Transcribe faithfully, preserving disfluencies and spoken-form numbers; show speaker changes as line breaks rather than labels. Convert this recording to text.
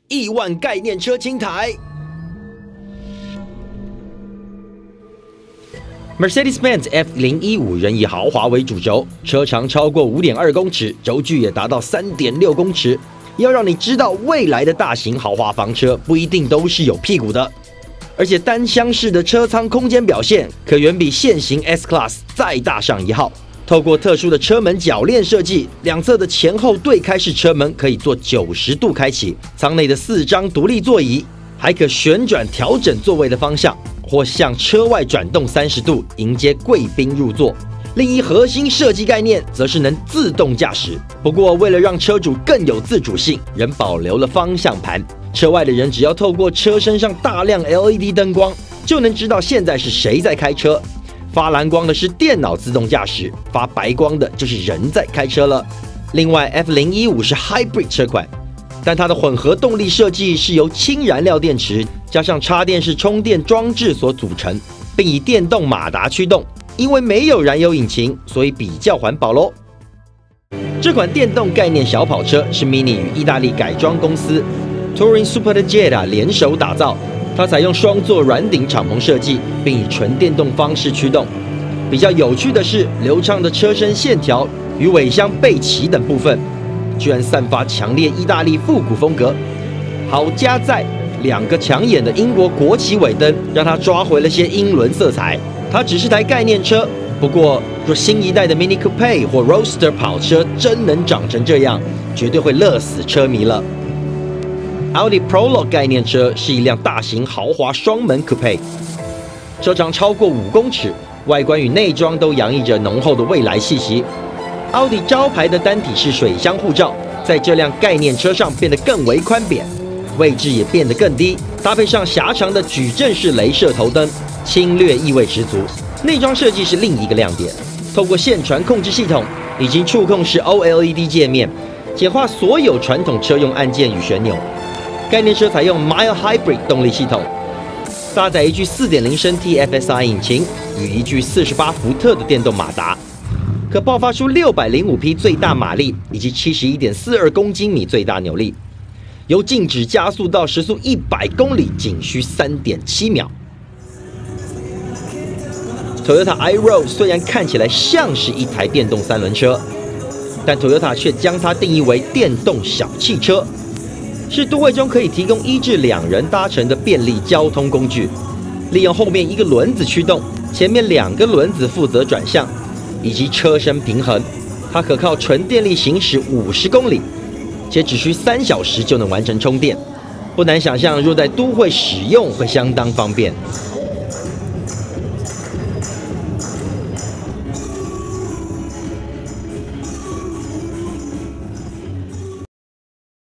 亿万概念车清台。Mercedes-Benz F 零一五仍以豪华为主轴，车长超过 五点二公尺，轴距也达到 三点六公尺。要让你知道，未来的大型豪华房车不一定都是有屁股的，而且单厢式的车舱空间表现可远比现行 S Class 再大上一号。透过特殊的车门铰链设计，两侧的前后对开式车门可以做九十度开启，舱内的四张独立座椅还可旋转调整座位的方向，或向车外转动三十度迎接贵宾入座。另一核心设计概念则是能自动驾驶，不过为了让车主更有自主性，仍保留了方向盘。车外的人只要透过车身上大量 L E D 灯光，就能知道现在是谁在开车。发蓝光的是电脑自动驾驶，发白光的就是人在开车了。另外 F 零一五是 Hybrid 车款，但它的混合动力设计是由氢燃料电池加上插电式充电装置所组成，并以电动马达驱动。因为没有燃油引擎，所以比较环保咯。这款电动概念小跑车是 Mini 与意大利改装公司 Touring Superleggera 联手打造。它采用双座软顶敞篷设计，并以纯电动方式驱动。比较有趣的是，流畅的车身线条与尾箱背鳍等部分，居然散发强烈意大利复古风格。好加在两个抢眼的英国国旗尾灯，让它抓回了些英伦色彩。它只是台概念车，不过若新一代的 Mini Coupe 或 Roadster 跑车真能长成这样，绝对会乐死车迷了。Audi Prologue 概念车是一辆大型豪华双门 Coupe， 车长超过五公尺，外观与内装都洋溢着浓厚的未来气息。奥迪招牌的单体式水箱护罩，在这辆概念车上变得更为宽扁，位置也变得更低，搭配上狭长的矩阵式雷射头灯，侵略意味十足。内装设计是另一个亮点，透过线传控制系统以及触控式 O L E D 界面，简化所有传统车用按键与旋钮。概念车采用 Mild Hybrid 动力系统，搭载一具 四点零 升 T F S I 引擎与一具四十八伏特的电动马达，可爆发出六百零五匹最大马力以及 七十一点四二公斤米最大扭力，由静止加速到时速一百公里仅需 三点七秒。Toyota iRoad 虽然看起来像是一台电动三轮车，但 Toyota 却将它定义为电动小汽车，是都会中可以提供一至两人搭乘的便利交通工具。利用后面一个轮子驱动，前面两个轮子负责转向以及车身平衡。它可靠纯电力行驶五十公里，且只需三小时就能完成充电。不难想象，若在都会使用会相当方便。